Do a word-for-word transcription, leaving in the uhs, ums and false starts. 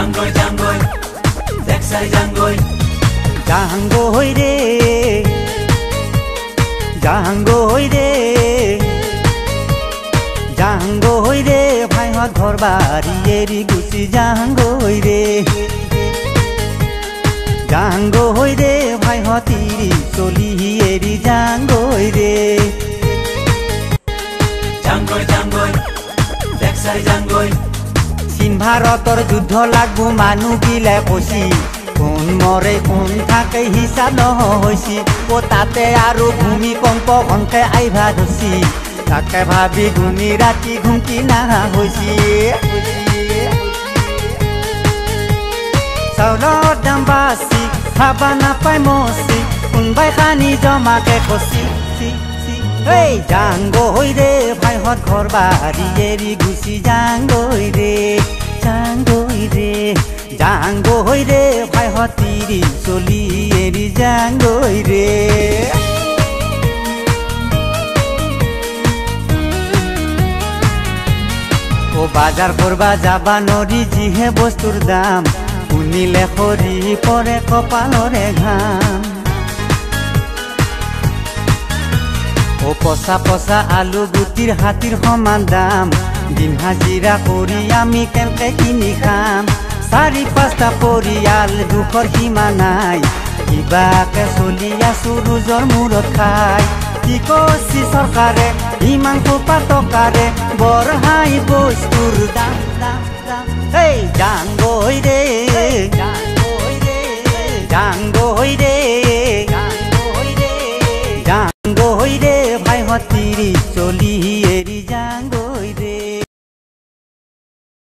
জাংগৈ জাংগৈ দেখছাই জাংগৈ জাংগৈ রে জাংগৈ রে জাংগৈ রে ভাইহত ঘর বাড়ি এরি গুছি জাংগৈ রে জাংগৈ রে ভাইহত তিরি চলি এরি জাংগৈ রে জাংগৈ জাংগৈ দেখছাই জাংগৈ চীন ভারতর যুদ্ধ লাগবো মানুহ গিলে কছি কোন মরে কোন থাকে হিসাব নহৈছি ও তাতে আৰু ভূমিকম্প ঘনকে আইভা ধরছি তাকে ভাবি ঘুমি রাতি ঘুমকি নাহা হয়েছি চাউলৰ দাম বাছি খাবা নাপাই মচি কোনবাই খানি জমাকে খচি এই জাংগৈ রে ভাইহত ঘর বাড়ি এরি গুছি জাংগৈ রে জাংগৈ রে জাংগৈ রে ভাইহত তিরি চলি এরি জাংগৈ রে ও বাজার করবা যাবা নরি যিহে বস্তুর দাম শুনিলে খরি পরে কপালরে ঘাম ও পচা পচা আলু গুটির হাতির সমান দাম দিন হাজিরা করি আমি কেনকে কিনি খাম চারি পাঁচটা পৰিয়াল দুখৰ সীমা নাই কিবাকে চলি আছো ৰোজৰ মূৰত খাই কি কৈছি চৰকাৰে ইমান সোপা টকাৰে বঢ়াই বস্তুৰ দাম এই জাংগৈ ৰে জাংগৈ ৰে জাংগৈ ৰে ভাইহত তিৰি চলি